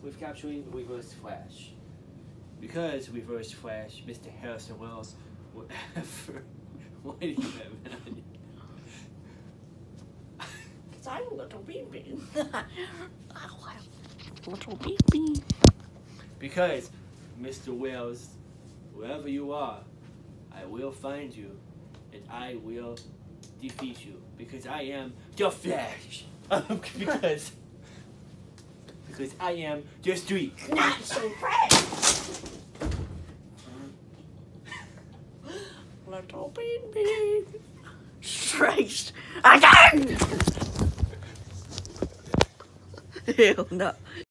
with capturing Reverse Flash. Because Reverse Flash, Mr. Harrison Wells will ever. Why do you have it? Because I'm a little baby. Little baby. Because, Mr. Wells, wherever you are, I will find you, and I will defeat you. Because I am the Flash. because I am the street. Not so fresh. Little baby. Strikes again. Ew, no.